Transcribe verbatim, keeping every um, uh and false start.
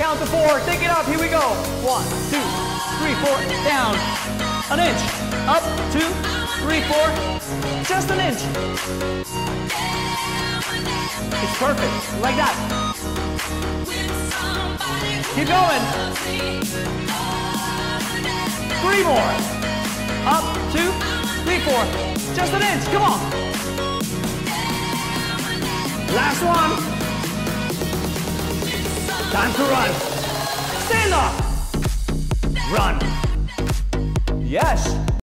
Count to four. Take it up. Here we go. One, two, three, four. Down. An inch. Up. Two, three, four. Just an inch. It's perfect. Like that. Keep going. Three more. Up. Two, three, four. Just an inch. Come on. Last one. Time to run. Stand up. Run. Yes.